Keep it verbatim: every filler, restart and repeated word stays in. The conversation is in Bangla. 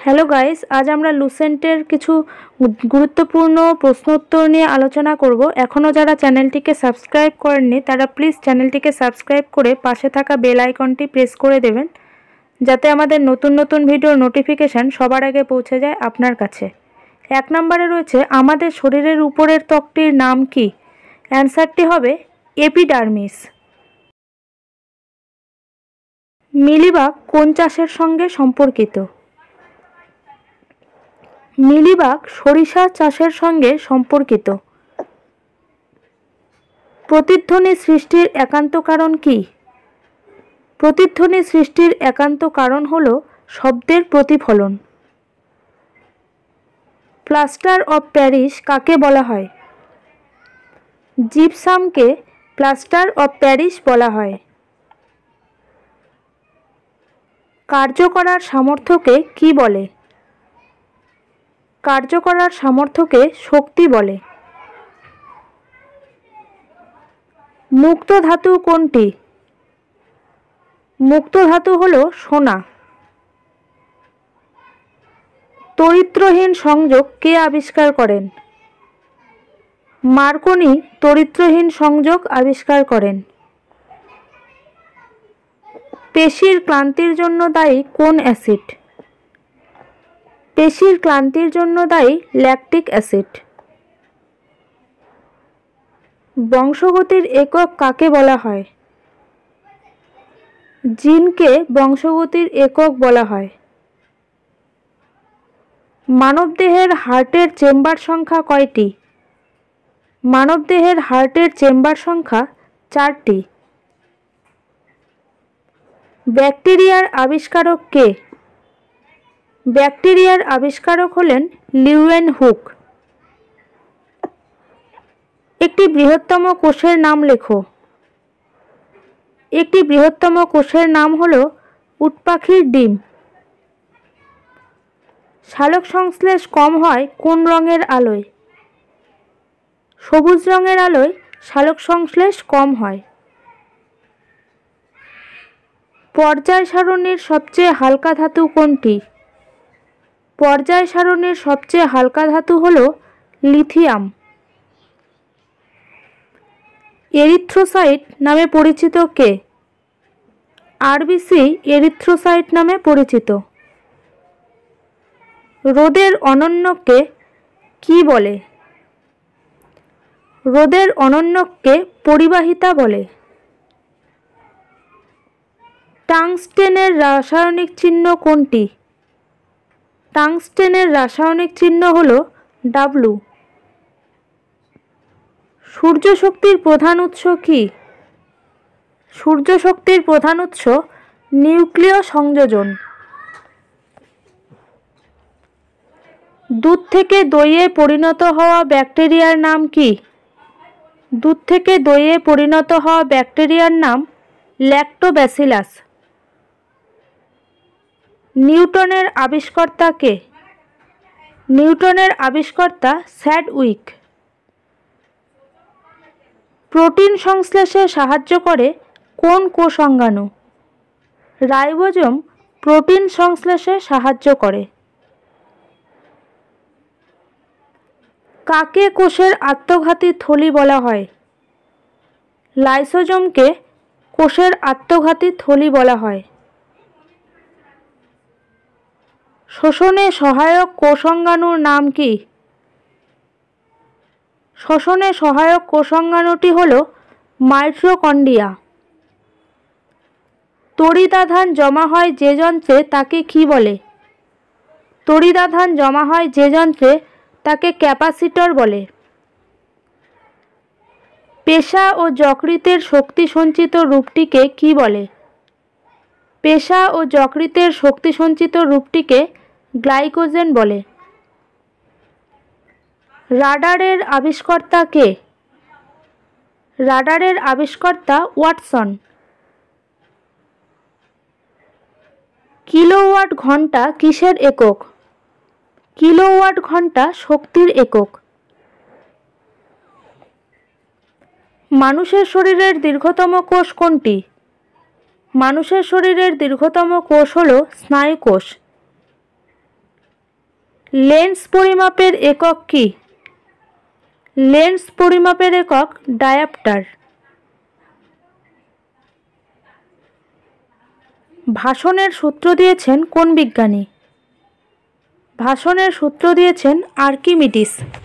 হ্যালো গাইস, আজ আমরা লুসেন্টের কিছু গুরুত্বপূর্ণ প্রশ্নোত্তর নিয়ে আলোচনা করব। এখনও যারা চ্যানেলটিকে সাবস্ক্রাইব করেননি তারা প্লিজ চ্যানেলটিকে সাবস্ক্রাইব করে পাশে থাকা বেল আইকনটি প্রেস করে দেবেন, যাতে আমাদের নতুন নতুন ভিডিওর নোটিফিকেশান সবার আগে পৌঁছে যায় আপনার কাছে। এক নম্বরে রয়েছে, আমাদের শরীরের উপরের ত্বকটির নাম কি? অ্যান্সারটি হবে এপিডার্মিস। মিলিবাগ কোন চাষের সঙ্গে সম্পর্কিত? মিলিবাগ সরিষা চাষের সঙ্গে সম্পর্কিত। প্রতিধ্বনি সৃষ্টির একান্ত কারণ কি? প্রতিধ্বনি সৃষ্টির একান্ত কারণ হল শব্দের প্রতিফলন। প্লাস্টার অফ প্যারিস কাকে বলা হয়? জিপসামকে প্লাস্টার অফ প্যারিস বলা হয়। কার্য করার সামর্থ্যকে কি বলে? কার্য করার সামর্থ্যকে শক্তি বলে। মুক্ত ধাতু কোনটি? মুক্ত ধাতু হল সোনা। তড়িত্রহীন সংযোগ কে আবিষ্কার করেন? মার্কনি তড়িত্রহীন সংযোগ আবিষ্কার করেন। পেশির ক্লান্তির জন্য দায়ী কোন অ্যাসিড? পেশির ক্লান্তির জন্য দায়ী ল্যাকটিক অ্যাসিড। বংশগতির একক কাকে বলা হয়? জিনকে বংশগতির একক বলা হয়। মানবদেহের হার্টের চেম্বার সংখ্যা কয়টি? মানবদেহের হার্টের চেম্বার সংখ্যা চারটি। ব্যাকটেরিয়ার আবিষ্কারক কে? ব্যাকটেরিয়ার আবিষ্কারক হলেন লিউয়েনহুক। একটি বৃহত্তম কোষের নাম লেখো। একটি বৃহত্তম কোষের নাম হল উটপাখির ডিম। সালোক সংশ্লেষ কম হয় কোন রঙের আলোয়? সবুজ রঙের আলোয় সালোক সংশ্লেষ কম হয়। পর্যায় সারণীর সবচেয়ে হালকা ধাতু কোনটি? পর্যায় সারণীর সবচেয়ে হালকা ধাতু হল লিথিয়াম। এরিথ্রোসাইট নামে পরিচিত কে? আরবিসি এরিথ্রোসাইট নামে পরিচিত। রোদের অনন্যককে কি বলে? রোদের অনন্যককে পরিবাহিতা বলে। টাংস্টেনের রাসায়নিক চিহ্ন কোনটি? টাংস্টেনের রাসায়নিক চিহ্ন হল ডাব্লু। সূর্য শক্তির প্রধান উৎস কি? সূর্য শক্তির প্রধান উৎস নিউক্লিয় সংযোজন। দুধ থেকে দইয়ে পরিণত হওয়া ব্যাকটেরিয়ার নাম কি? দুধ থেকে দইয়ে পরিণত হওয়া ব্যাকটেরিয়ার নাম ল্যাক্টোব্যাসিলাস। নিউটনের আবিষ্কর্তা কে? নিউটনের আবিষ্কর্তা স্যাডউইক। প্রোটিন সংশ্লেষে সাহায্য করে কোন কোষ অঙ্গাণু? রাইবোজোম প্রোটিন সংশ্লেষে সাহায্য করে। কাকে কোষের আত্মঘাতী থলি বলা হয়? লাইসোজোমকে কোষের আত্মঘাতী থলি বলা হয়। শ্বসনে সহায়ক কোষ অঙ্গাণুর নাম কি? শ্বসনে সহায়ক কোষ অঙ্গাণুটি হল মাইটোকন্ড্রিয়া। তড়িদাধান জমা হয় যে যন্ত্রে তাকে কি বলে? তড়িদাধান জমা হয় যে যন্ত্রে তাকে ক্যাপাসিটর বলে। পেশা ও যকৃতের শক্তি সঞ্চিত রূপটিকে কি বলে? পেশা ও যকৃতের শক্তি সঞ্চিত রূপটিকে গ্লাইকোজেন বলে। রাডারের আবিষ্কর্তা কে? রাডারের আবিষ্কর্তা ওয়াটসন। কিলোওয়াট ঘন্টা কিসের একক? কিলোওয়াট ঘন্টা শক্তির একক। মানুষের শরীরের দীর্ঘতম কোষ কোনটি? মানুষের শরীরের দীর্ঘতম কোষ হল স্নায়ুকোষ। লেন্স পরিমাপের একক কি? লেন্স পরিমাপের একক ডায়াপ্টার। ভাষণের সূত্র দিয়েছেন কোন বিজ্ঞানী? ভাষণের সূত্র দিয়েছেন আর্কিমিডিস।